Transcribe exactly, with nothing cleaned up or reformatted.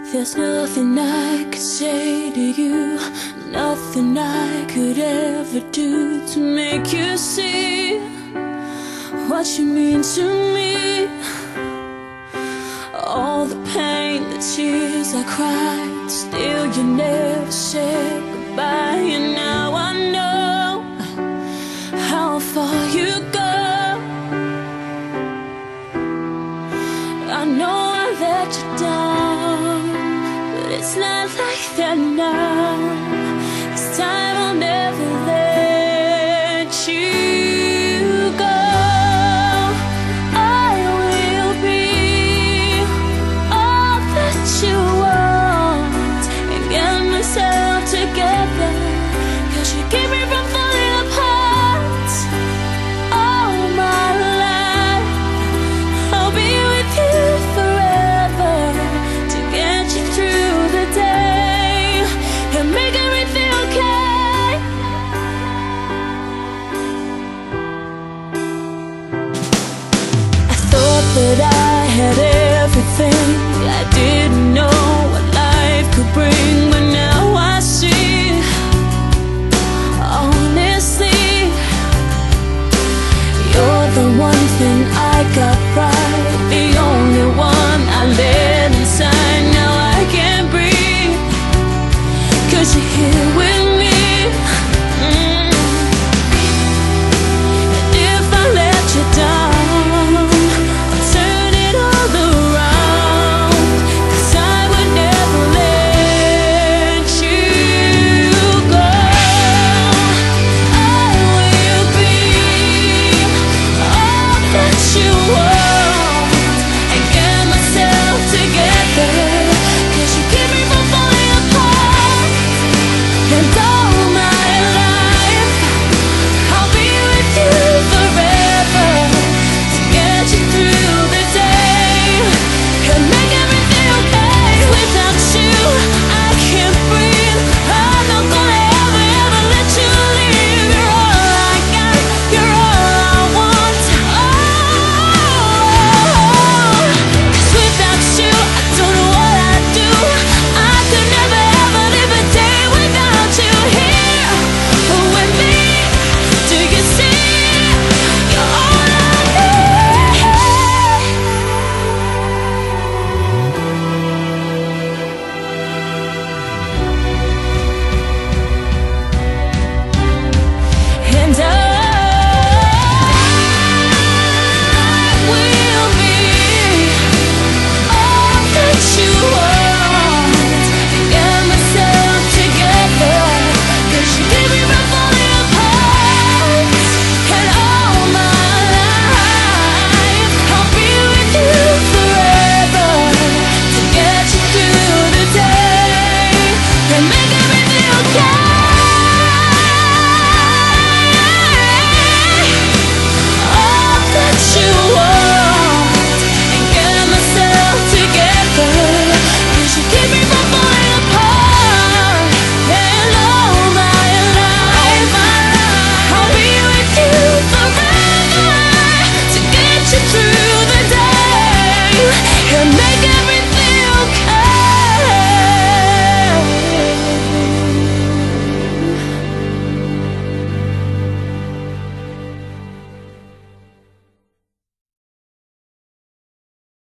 There's nothing I could say to you, nothing I could ever do to make you see what you mean to me. All the pain, the tears I cried, still you never said goodbye. And now I know how far you go. I know I let you down, but it's not like that now. This time I'll never let you go. I will be all that you want and get myself together, 'cause you keep me from falling apart. All my life I'll be with you forever to get you through the day and make everything okay. I thought that I